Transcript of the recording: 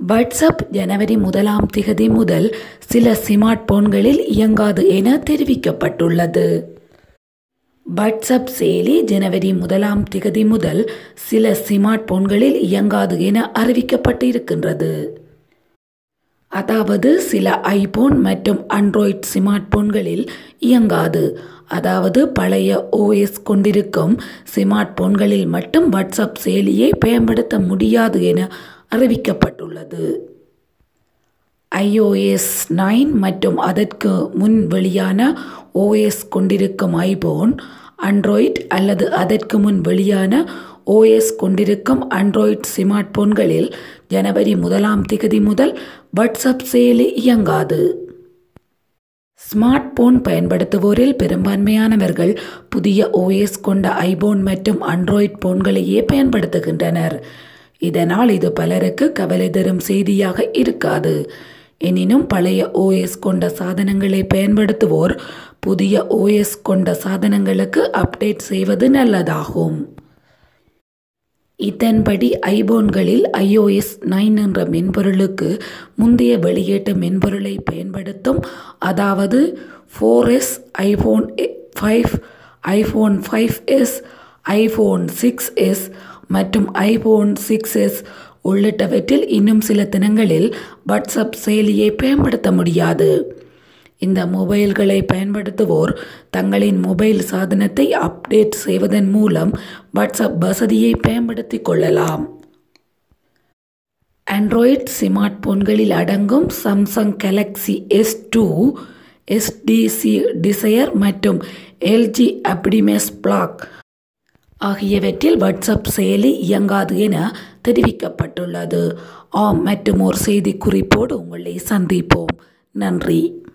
WhatsApp ஜனவரி 1 முதல் சில smart போன்களில் இயங்காது என தெரிவிக்கப்பட்டுள்ளது. வாட்ஸ்அப் செயலி ஜனவரி 1 முதல் சில ஸ்மார்ட் போன்களில் இயங்காது என அறிவிக்கப்பட்டிருக்கின்றது. அதாவது சில ஐபோன் மற்றும் ஆண்ட்ராய்டு ஸ்மார்ட் போன்களில் இயங்காது. அதாவது பழைய ஓஎஸ் கொண்டிருக்கும் ஸ்மார்ட் போன்களில் மட்டும் வாட்ஸ்அப் செயலியை பயன்படுத்த முடியாது என அறிவிக்கப்பட்டுள்ளது. iOS 9 மற்றும் அதற்கு முன் வெளியான ஓஎஸ் கொண்டிருக்கும் ஐபோன், ஆண்ட்ராய்டு அல்லது அதற்கு முன் வெளியான ஓஎஸ் கொண்டிருக்கும் ஆண்ட்ராய்டு ஸ்மார்ட் போன்களில் ஜனவரி 1 முதல் வாட்ஸ்அப் செயலி இயங்காது. ஸ்மார்ட் போன் பயன்படுத்துவோரில் பெரும்பான்மையானவர்கள் புதிய ஓஎஸ் கொண்ட ஐபோன் மற்றும் ஆண்ட்ராய்டு போன்களையே பயன்படுத்துகின்றனர். இதனால் இது பலருக்கு கவலை தரும் செய்தியாக இருக்காது. எனினும் பழைய ஓஎஸ் கொண்ட சாதனங்களை பயன்படுத்துவோர் புதிய ஓஎஸ் கொண்ட சாதனங்களுக்கு அப்டேட் செய்வது நல்லதாகும். இதன்படி ஐபோன்களில் iOS 9 என்ற மென்பொருளுக்கு முந்தைய வெளியீட்டு மென்பொருளை பயன்படுத்தும், அதாவது 4S, iPhone 5, iPhone 5S, iPhone 6S மற்றும் ஐபோன் 6S உள்ளிட்டவற்றில் இன்னும் சில தினங்களில் வாட்ஸ்அப் செயலியை பயன்படுத்த முடியாது. இந்த மொபைல்களை பயன்படுத்துவோர் தங்களின் மொபைல் சாதனத்தை அப்டேட் செய்வதன் மூலம் வாட்ஸ்அப் வசதியை பயன்படுத்திக் கொள்ளலாம். ஆண்ட்ராய்டு ஸ்மார்ட் போன்களில் அடங்கும் Samsung Galaxy S2, HTC Desire மற்றும் LG Optimus Black ஆகியவற்றில் வாட்ஸ்அப் செயலி இயங்காது என தெரிவிக்கப்பட்டுள்ளது. மற்றும் ஒரு செய்தி குறிப்போடு உங்களை சந்திப்போம். நன்றி.